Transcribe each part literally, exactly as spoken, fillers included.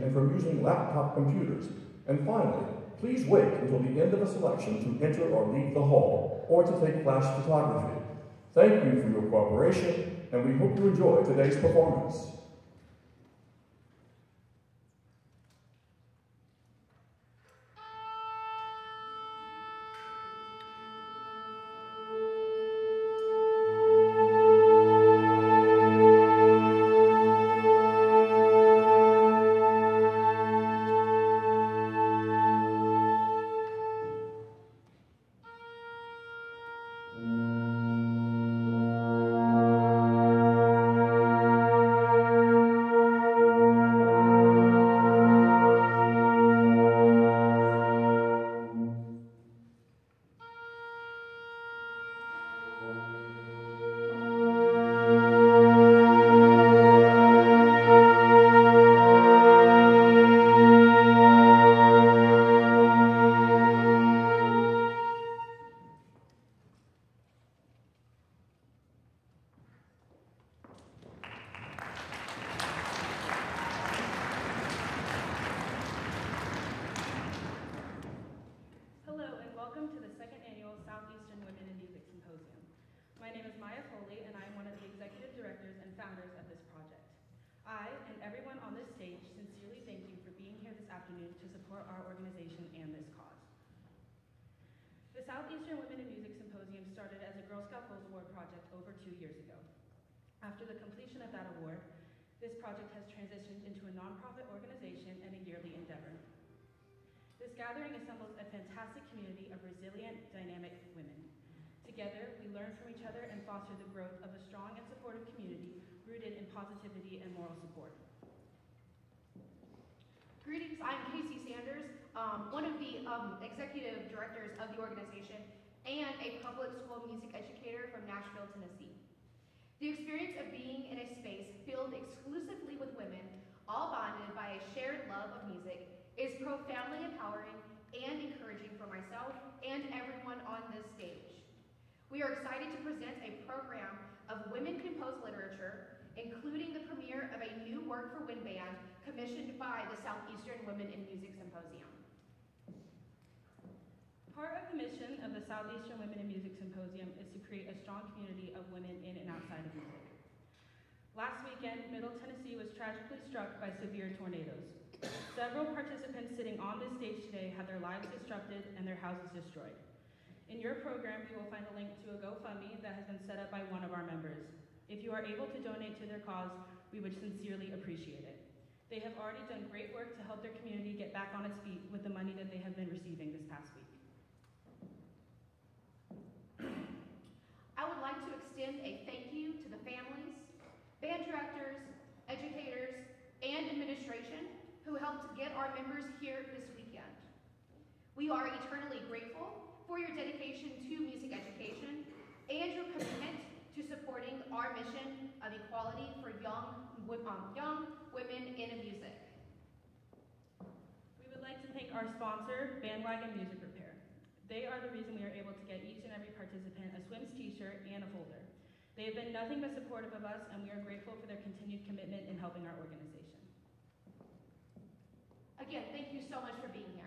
and from using laptop computers. And finally, please wait until the end of the selection to enter or leave the hall or to take flash photography. Thank you for your cooperation, and we hope you enjoy today's performance. Welcome to the second annual Southeastern Women in Music Symposium. My name is Maya Foley, and I am one of the executive directors and founders of this project. I and everyone on this stage sincerely thank you for being here this afternoon to support our organization and this cause. The Southeastern Women in Music Symposium started as a Girl Scout Goals Award project over two years ago. After the completion of that award, this project has transitioned into a nonprofit organization and a yearly endeavor. This gathering assembles a fantastic community of resilient, dynamic women. Together, we learn from each other and foster the growth of a strong and supportive community rooted in positivity and moral support. Greetings, I'm Casey Sanders, um, one of the um, executive directors of the organization and a public school music educator from Nashville, Tennessee. The experience of being in a space filled exclusively with women, all bonded by a shared love of music, is profoundly empowering and encouraging for myself and everyone on this stage. We are excited to present a program of women-composed literature, including the premiere of a new work for wind band commissioned by the Southeastern Women in Music Symposium. Part of the mission of the Southeastern Women in Music Symposium is to create a strong community of women in and outside of music. Last weekend, Middle Tennessee was tragically struck by severe tornadoes. Several participants sitting on this stage today had their lives disrupted and their houses destroyed. In your program, you will find a link to a GoFundMe that has been set up by one of our members. If you are able to donate to their cause, we would sincerely appreciate it. They have already done great work to help their community get back on its feet with the money that they have been receiving this past week. I would like to extend a thank you to the families, band directors, educators, and administration who helped get our members here this weekend. We are eternally grateful for your dedication to music education and your commitment to supporting our mission of equality for young, um, young women in music. We would like to thank our sponsor, Bandwagon Music Repair. They are the reason we are able to get each and every participant a Swims t-shirt and a folder. They have been nothing but supportive of us, and we are grateful for their continued commitment in helping our organization. Again, thank you so much for being here.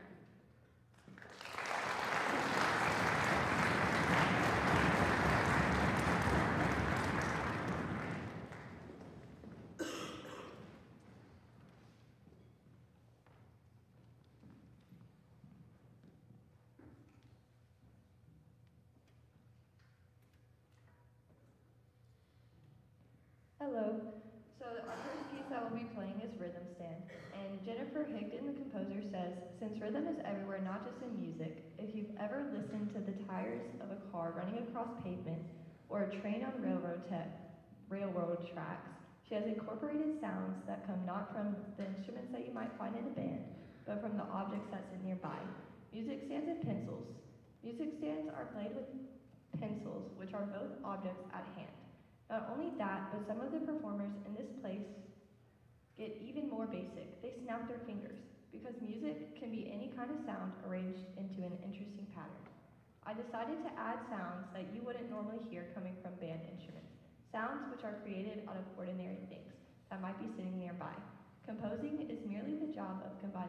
Hello. So our first piece I will be playing is Rhythm Stand. And Jennifer Higdon, the composer, says, since rhythm is everywhere, not just in music, if you've ever listened to the tires of a car running across pavement or a train on railroad, railroad tracks, she has incorporated sounds that come not from the instruments that you might find in a band, but from the objects that sit nearby. Music stands and pencils. Music stands are played with pencils, which are both objects at hand. Not only that, but some of the performers in this place get even more basic. They snap their fingers, because music can be any kind of sound arranged into an interesting pattern. I decided to add sounds that you wouldn't normally hear coming from band instruments, sounds which are created out of ordinary things that might be sitting nearby. Composing is merely the job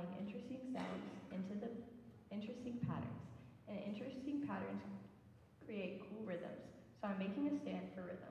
combining interesting sounds into the interesting patterns. And interesting patterns create cool rhythms. So I'm making a stand for rhythm.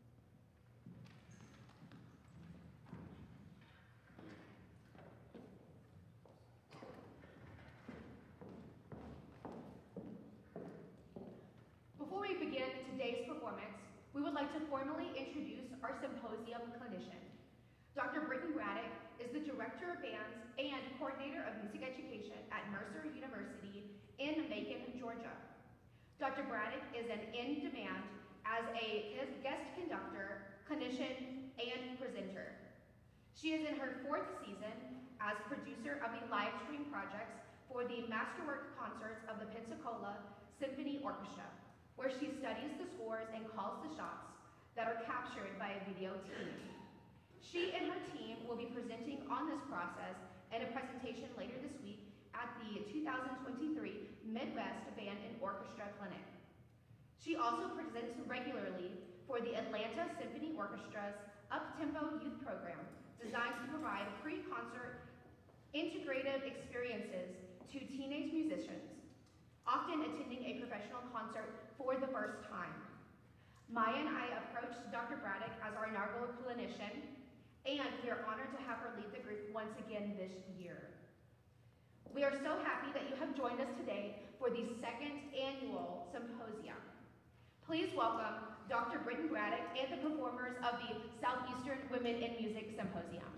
Before we begin today's performance, we would like to formally introduce our symposium clinician. Doctor Britton Braddock is the Director of Bands and Coordinator of Music Education at Mercer University in Macon, Georgia. Doctor Braddock is an in-demand as a guest conductor, clinician, and presenter. She is in her fourth season as producer of the live stream projects for the Masterwork concerts of the Pensacola Symphony Orchestra, where she studies the scores and calls the shots that are captured by a video team. She and her team will be presenting on this process in a presentation later this week at the two thousand twenty-three Midwest Band and Orchestra Clinic. She also presents regularly for the Atlanta Symphony Orchestra's Up-Tempo Youth Program, designed to provide pre-concert integrative experiences to teenage musicians, often attending a professional concert for the first time. Maya and I approached Doctor Braddock as our inaugural clinician, and we are honored to have her lead the group once again this year. We are so happy that you have joined us today for the second annual symposium. Please welcome Doctor Britton Braddock and the performers of the Southeastern Women in Music Symposium.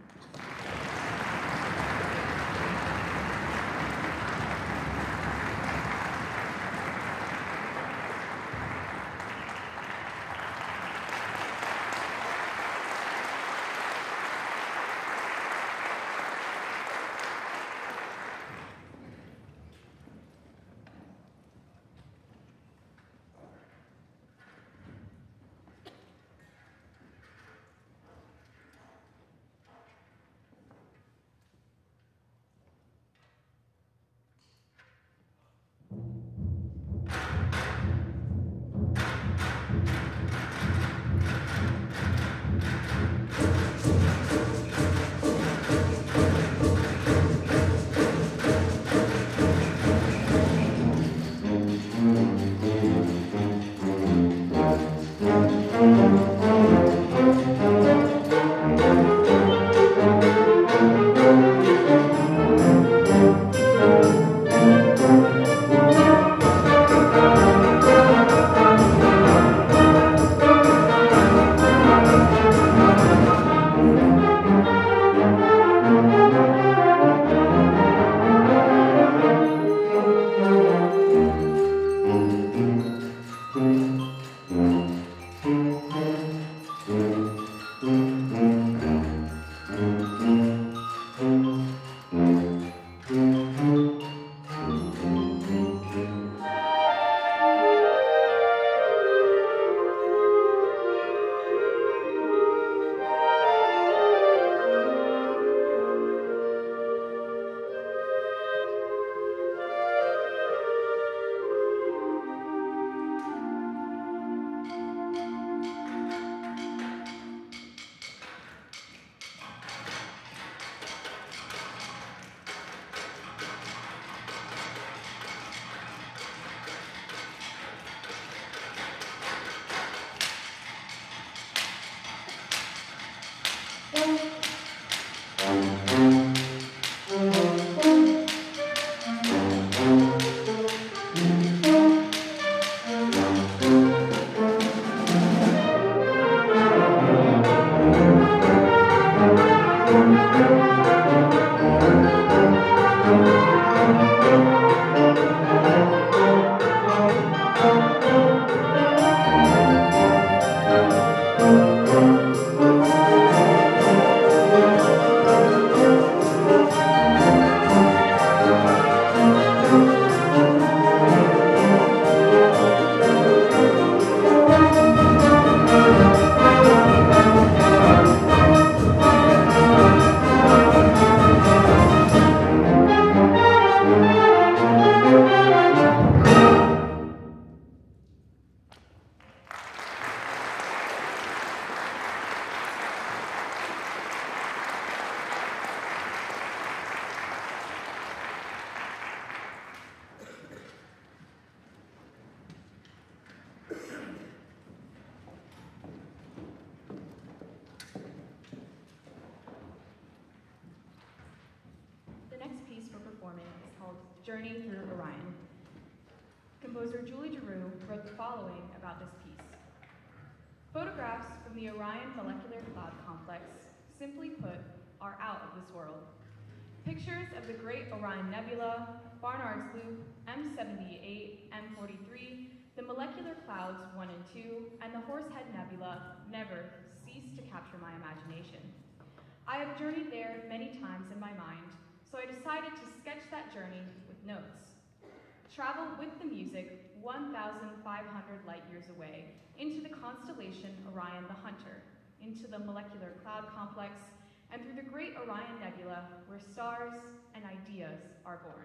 performing is called Journey Through Orion. Composer Julie Giroux wrote the following about this piece. Photographs from the Orion Molecular Cloud Complex, simply put, are out of this world. Pictures of the Great Orion Nebula, Barnard's Loop, M seventy-eight, M forty-three, the molecular clouds one and two, and the Horsehead Nebula never cease to capture my imagination. I have journeyed there many times in my mind, so I decided to sketch that journey with notes. Travel with the music one thousand five hundred light years away into the constellation Orion the Hunter, into the molecular cloud complex, and through the Great Orion Nebula, where stars and ideas are born.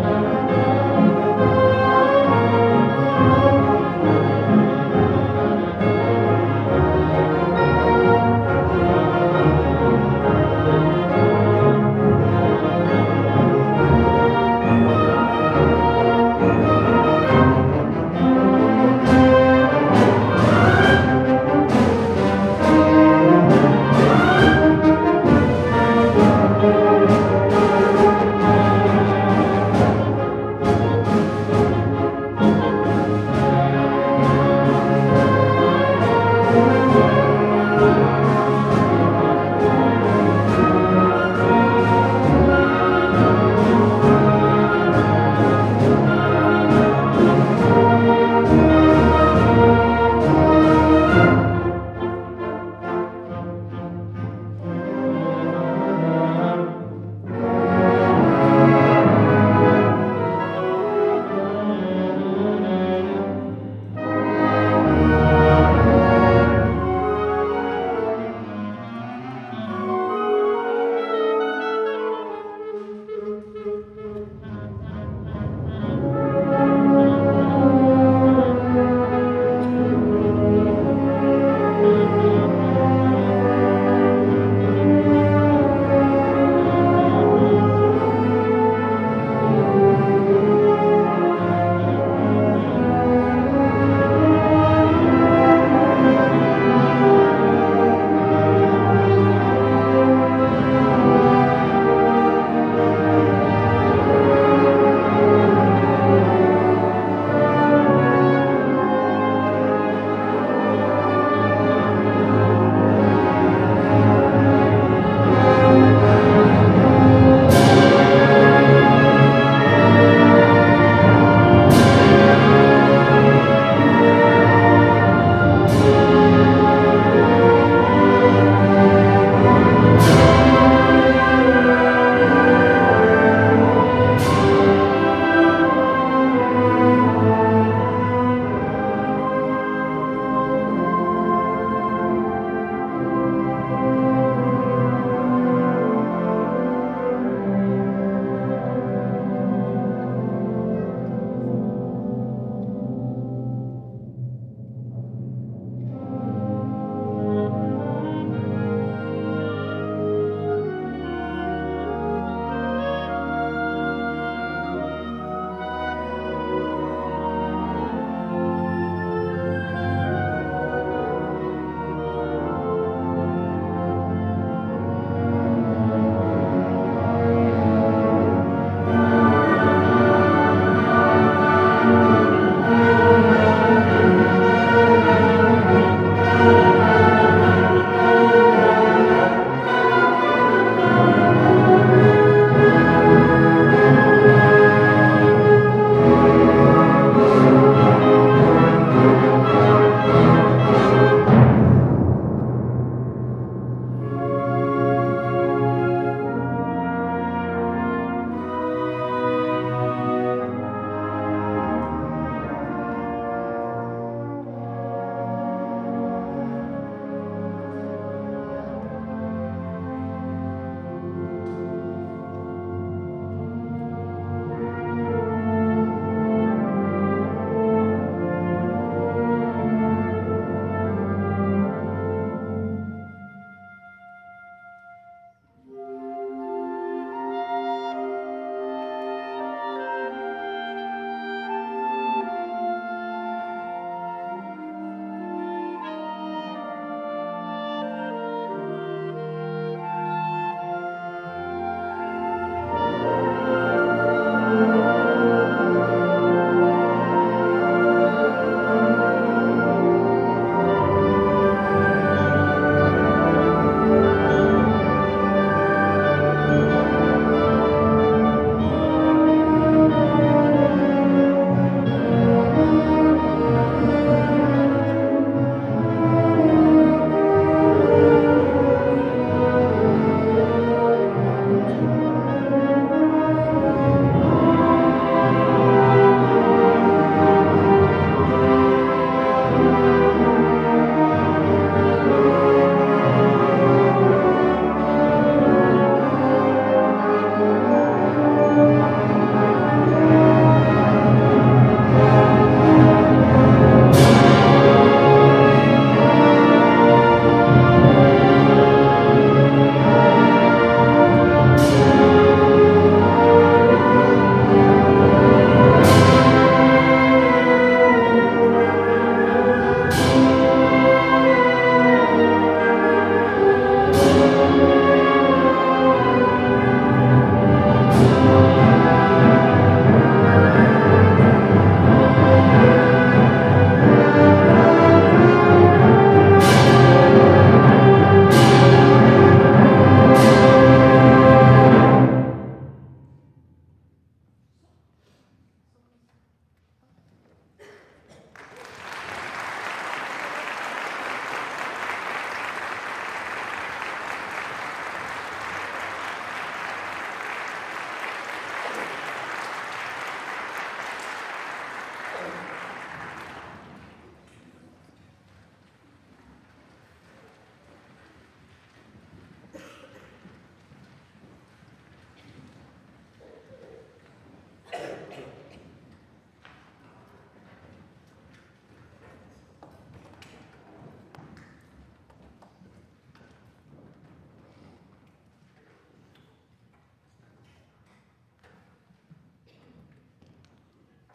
Thank you.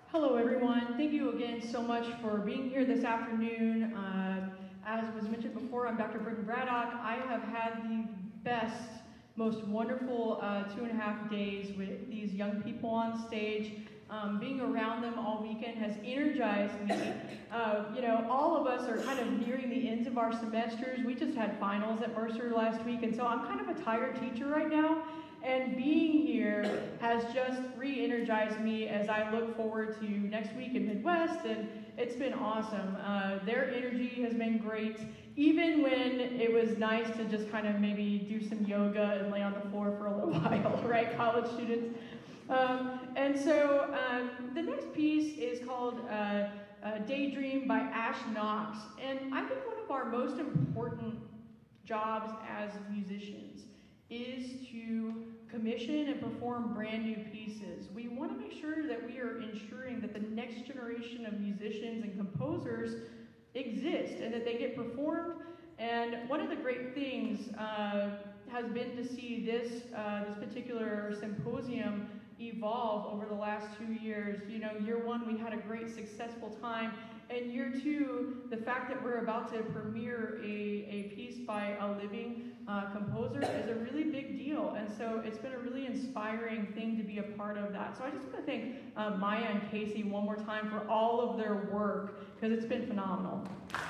Hello, everyone. Thank you again so much for being here this afternoon. Uh, as was mentioned before, I'm Doctor Britton Braddock. I have had the best, most wonderful uh, two and a half days with these young people on stage. Um, being around them all weekend has energized me. Uh, you know, all of us are kind of nearing the ends of our semesters. We just had finals at Mercer last week, and so I'm kind of a tired teacher right now. And being here has just re-energized me as I look forward to next week in Midwest, and it's been awesome. Uh, their energy has been great, even when it was nice to just kind of maybe do some yoga and lay on the floor for a little while, right, college students? Um, and so um, the next piece is called uh, uh, Daydream by Ash Knox, and I think one of our most important jobs as musicians is to commission and perform brand new pieces. We want to make sure that we are ensuring that the next generation of musicians and composers exist and that they get performed. And one of the great things uh, has been to see this, uh, this particular symposium evolve over the last two years. You know, year one, we had a great successful time. And year two, the fact that we're about to premiere a, a piece by a living uh, composer is a really big deal. And so it's been a really inspiring thing to be a part of that. So I just want to thank uh, Maya and Casey one more time for all of their work, because it's been phenomenal.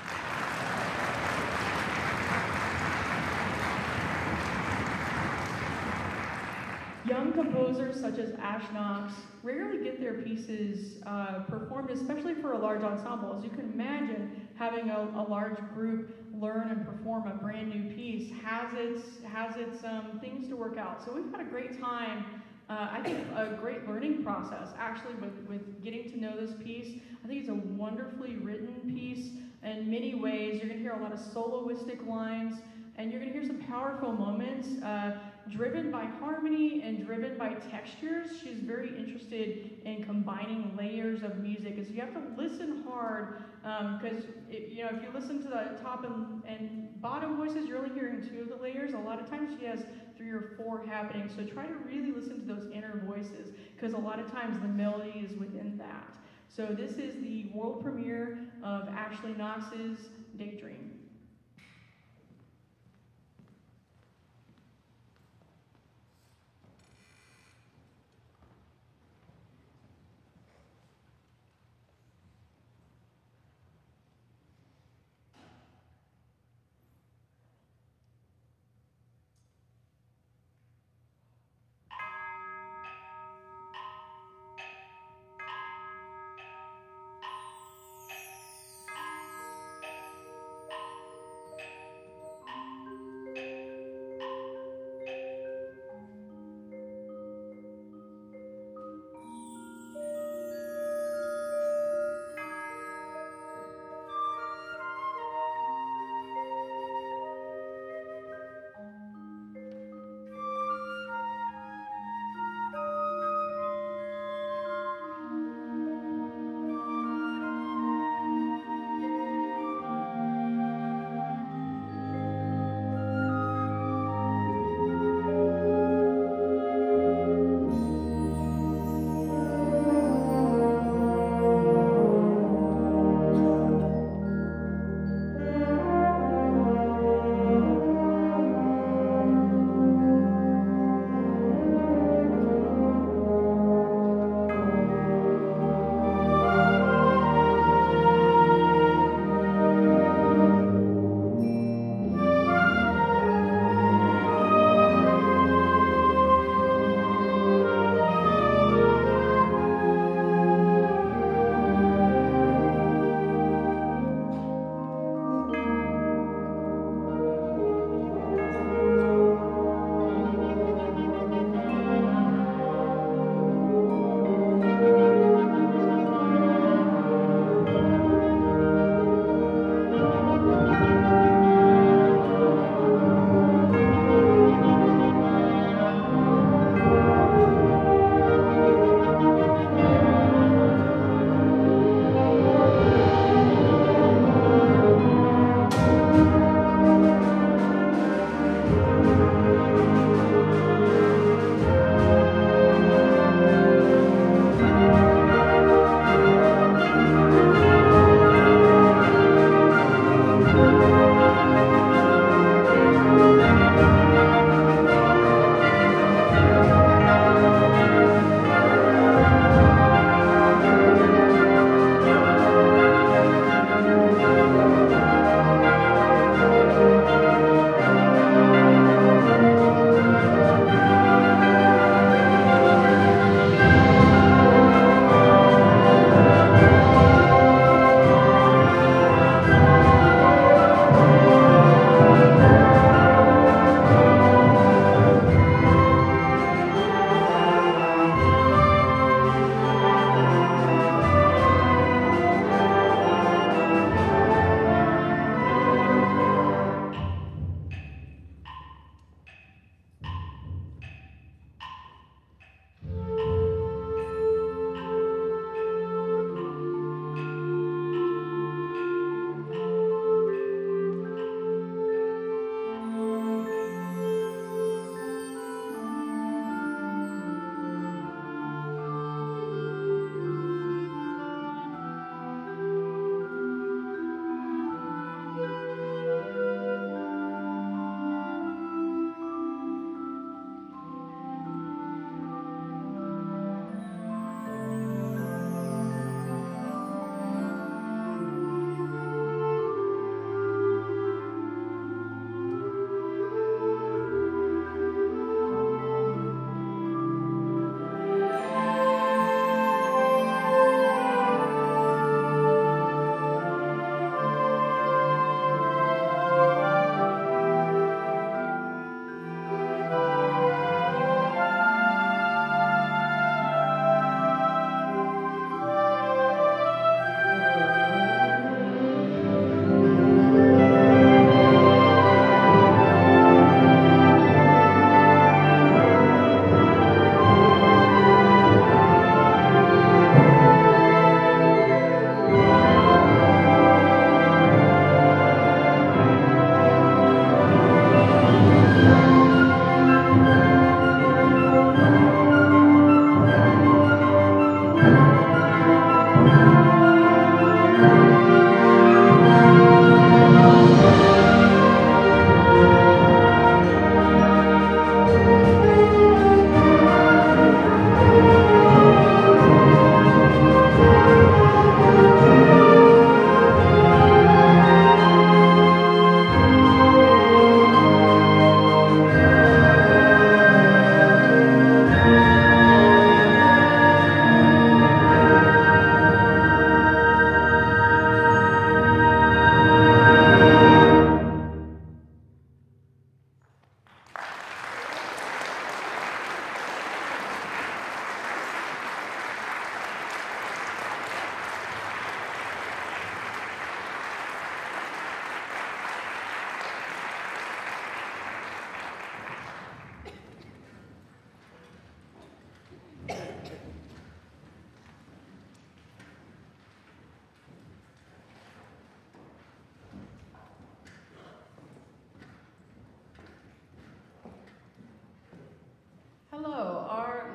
Young composers such as Ash Knox rarely get their pieces uh, performed, especially for a large ensemble. As you can imagine, having a, a large group learn and perform a brand new piece has its, has its um, things to work out. So we've had a great time, uh, I think a great learning process actually with, with getting to know this piece. I think it's a wonderfully written piece in many ways. You're going to hear a lot of soloistic lines, and you're going to hear some powerful moments. Uh, driven by harmony and driven by textures. She's very interested in combining layers of music, and so you have to listen hard, because um, you know, if you listen to the top and, and bottom voices, you're only hearing two of the layers. A lot of times she has three or four happening, so try to really listen to those inner voices, because a lot of times the melody is within that. So this is the world premiere of Ashley Knox's Daydream.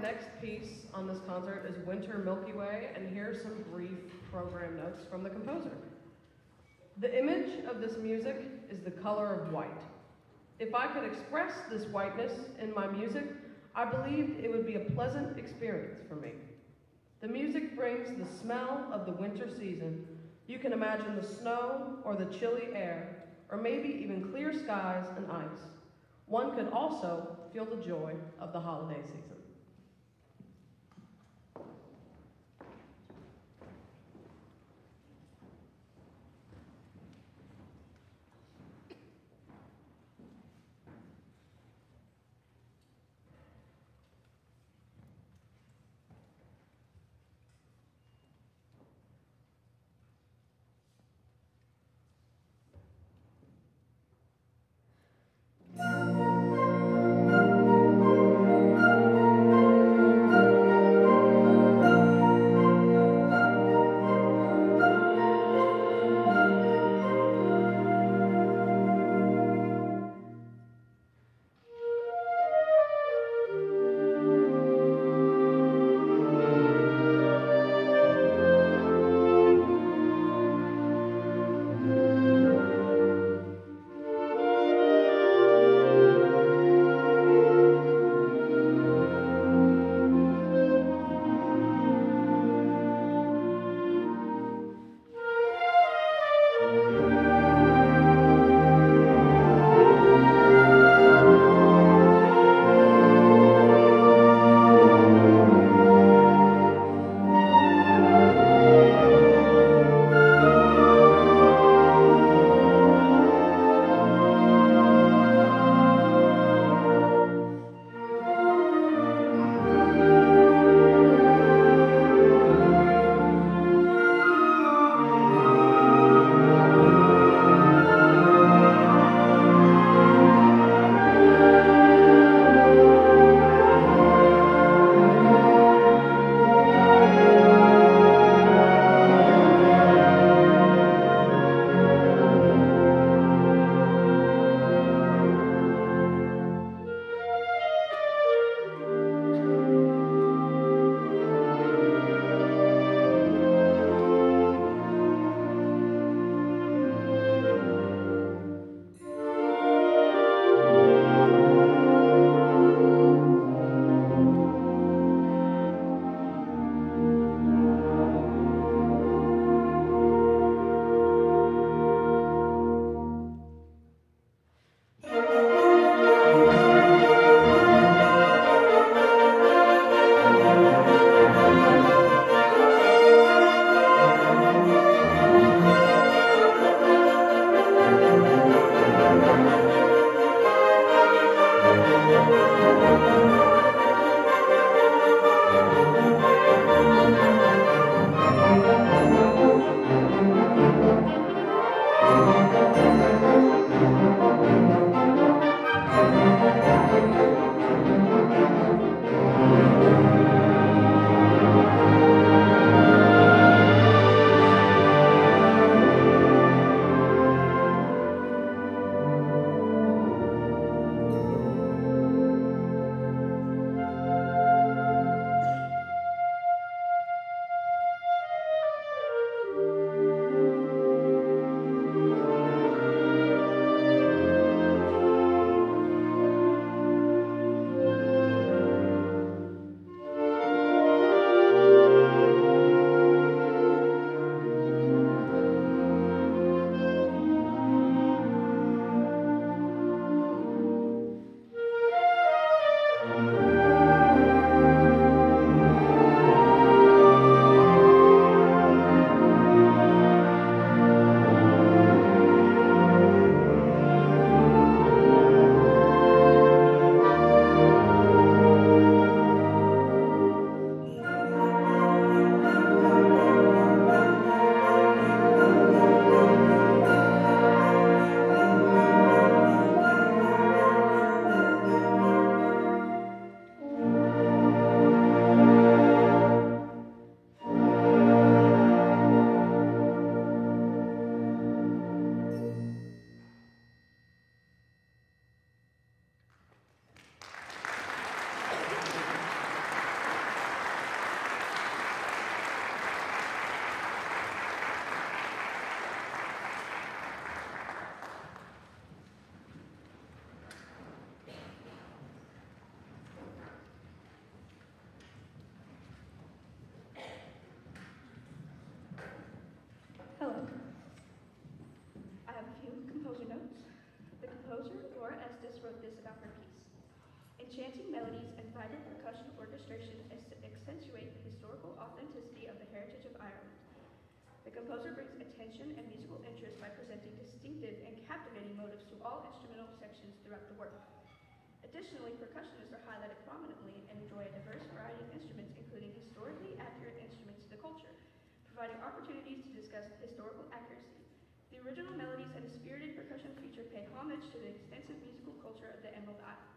next piece on this concert is Winter Milky Way, and here's some brief program notes from the composer. The image of this music is the color of white. If I could express this whiteness in my music, I believed it would be a pleasant experience for me. The music brings the smell of the winter season. You can imagine the snow or the chilly air, or maybe even clear skies and ice. One could also feel the joy of the holiday season. Thank you. enchanting melodies and vibrant percussion orchestration accentuate the historical authenticity of the heritage of Ireland. The composer brings attention and musical interest by presenting distinctive and captivating motives to all instrumental sections throughout the work. Additionally, percussionists are highlighted prominently and enjoy a diverse variety of instruments, including historically accurate instruments to the culture, providing opportunities to discuss historical accuracy. The original melodies and a spirited percussion feature pay homage to the extensive musical culture of the Emerald Isle.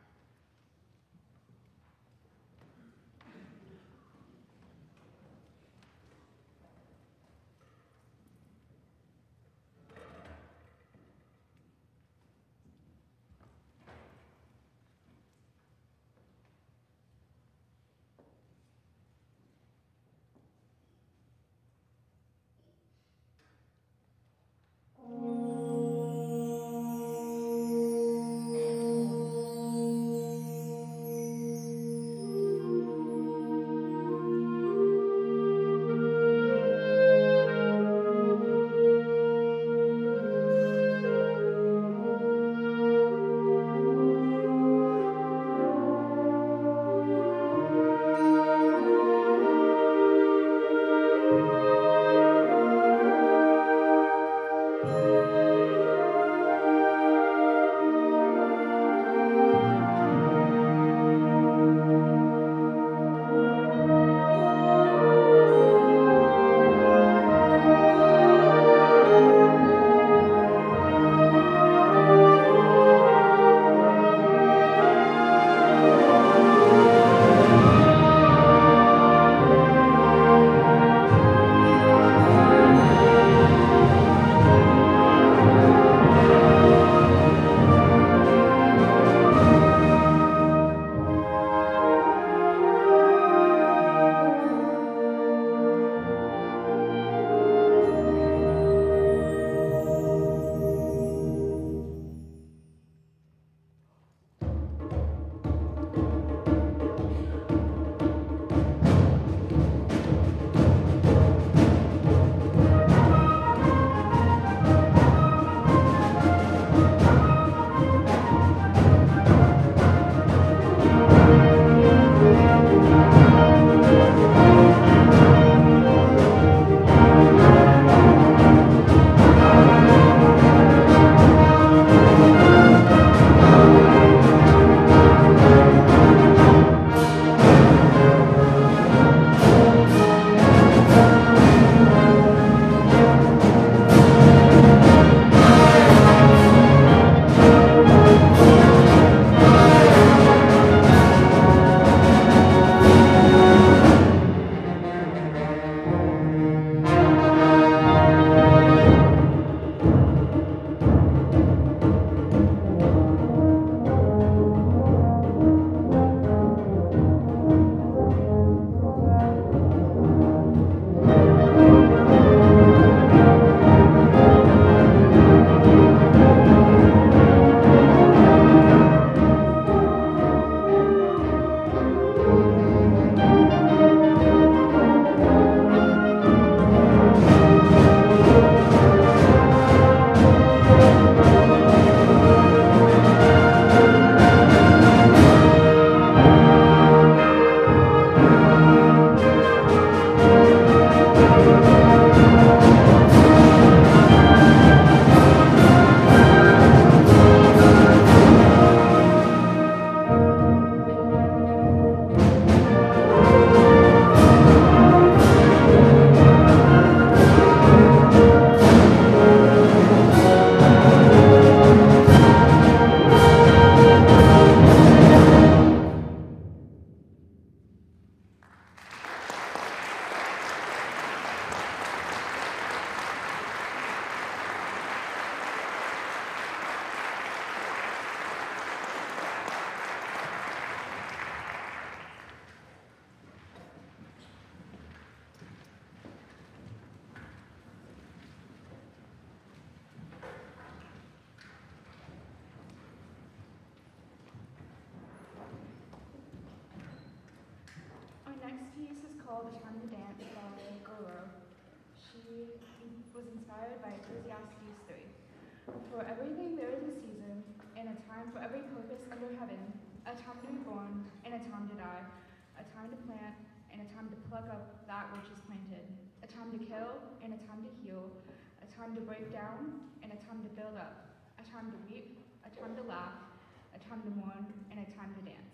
called The Time to Dance by Goro. She was inspired by Ecclesiastes three. For everything there is a season, and a time for every purpose under heaven, a a time to be born and a time to die, a time to plant and a time to pluck up that which is planted, a time to kill and a time to heal, a time to break down and a time to build up, a time to weep, a time to laugh, a time to mourn, and a time to dance.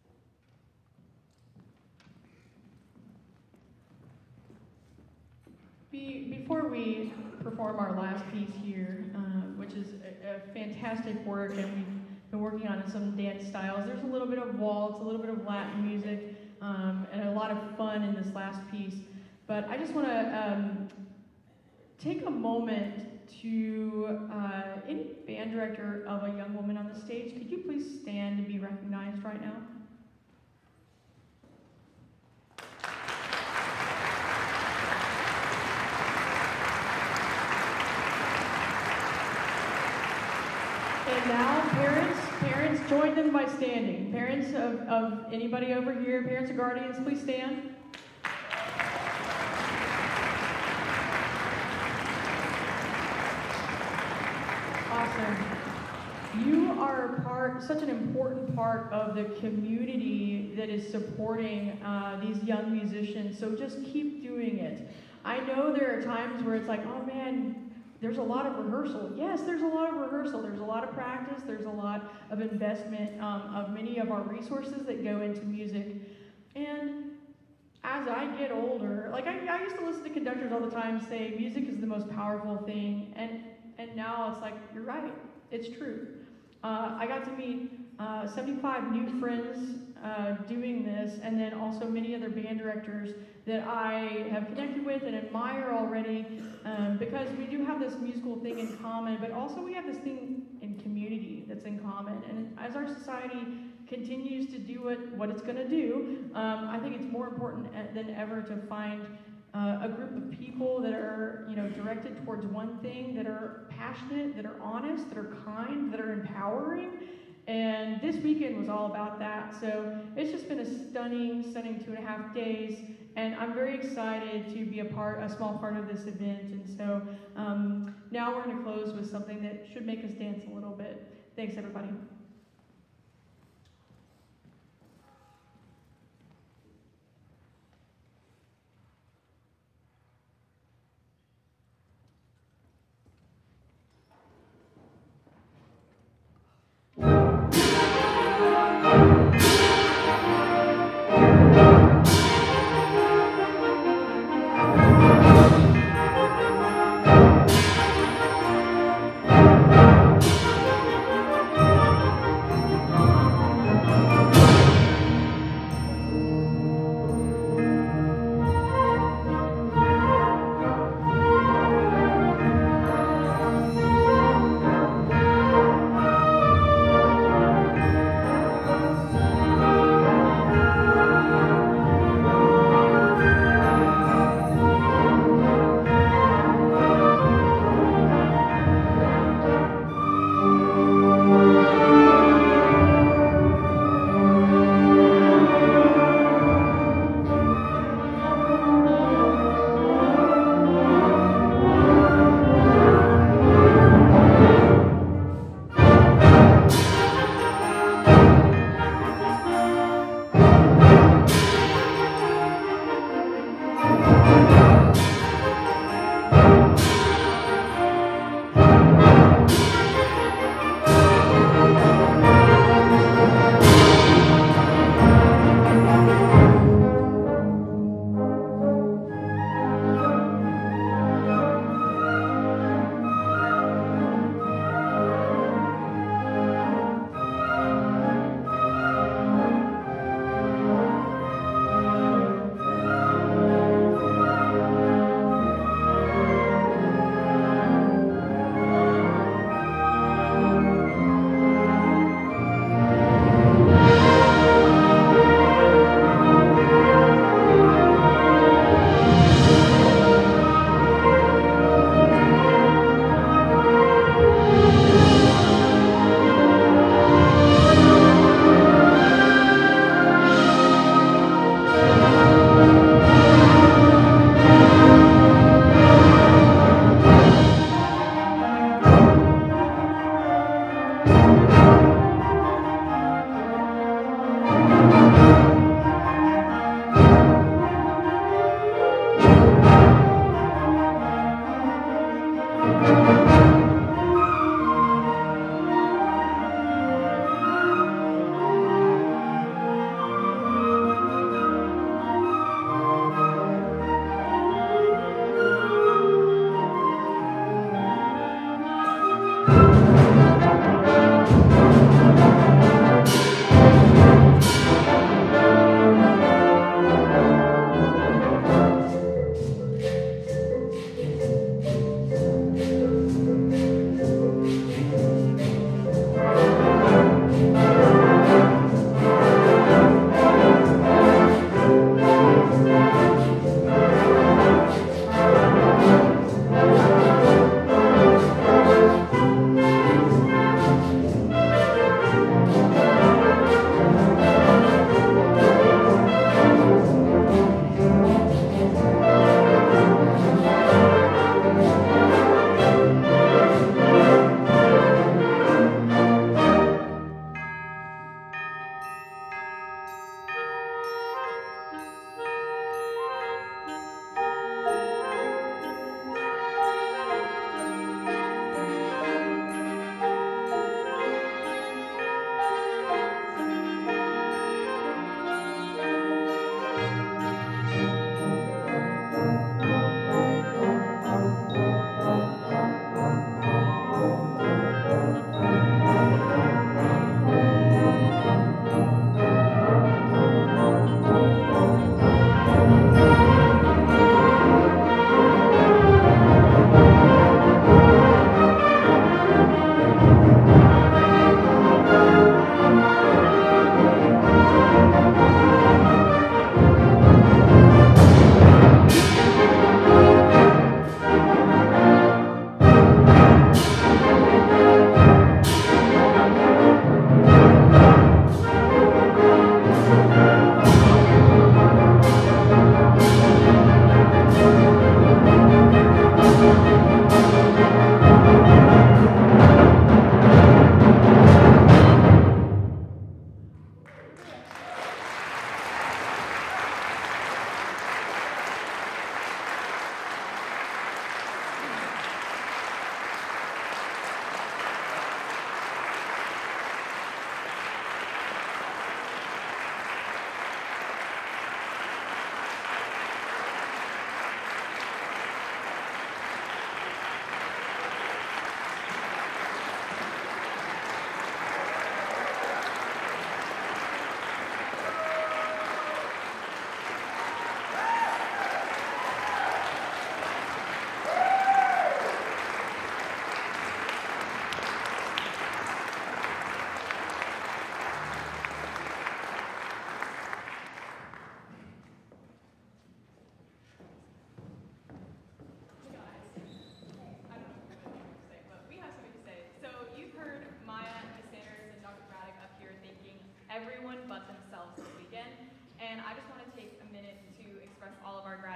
Be, before we perform our last piece here, uh, which is a, a fantastic work, and we've been working on some dance styles. There's a little bit of waltz, a little bit of Latin music, um, and a lot of fun in this last piece. But I just want to um, take a moment to uh, any band director of a young woman on the stage. Could you please stand and be recognized right now? And now, parents, parents, join them by standing. Parents of, of anybody over here, parents or guardians, please stand. Awesome. You are part, such an important part of the community that is supporting uh, these young musicians, so just keep doing it. I know there are times where it's like, oh man, there's a lot of rehearsal. Yes, there's a lot of rehearsal. There's a lot of practice. There's a lot of investment um, of many of our resources that go into music. And as I get older, like I, I used to listen to conductors all the time say music is the most powerful thing. And, and now it's like, you're right. It's true. Uh, I got to meet uh, seventy-five new friends uh, doing this, and then also many other band directors that I have connected with and admire already, um, because we do have this musical thing in common, but also we have this thing in community that's in common. And as our society continues to do what, what it's going to do, um, I think it's more important than ever to find uh, a group of people that are, you know, directed towards one thing, that are passionate, that are honest, that are kind, that are empowering. And this weekend was all about that. So it's just been a stunning, stunning two and a half days. And I'm very excited to be a part, a small part of this event. And so um, now we're going to close with something that should make us dance a little bit. Thanks, everybody.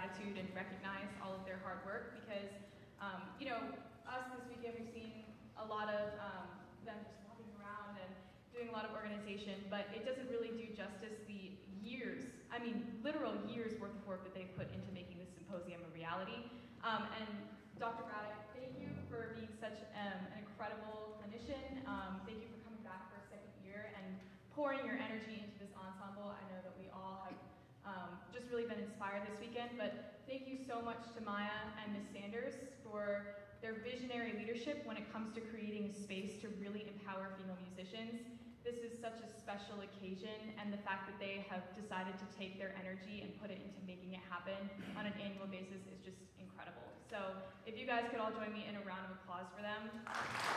gratitude and recognize all of their hard work because, um, you know, us this weekend we've seen a lot of um, them just walking around and doing a lot of organization, but it doesn't really do justice the years, I mean, literal years worth of work that they've put into making this symposium a reality. Um, and Doctor Braddock, thank you for being such um, an incredible clinician. Um, thank you for coming back for a second year and pouring your energy into this ensemble. I know that we all have um, just really been inspired this weekend, but thank you so much to Maya and Miz Sanders for their visionary leadership when it comes to creating a space to really empower female musicians. This is such a special occasion, and the fact that they have decided to take their energy and put it into making it happen on an annual basis is just incredible. So if you guys could all join me in a round of applause for them.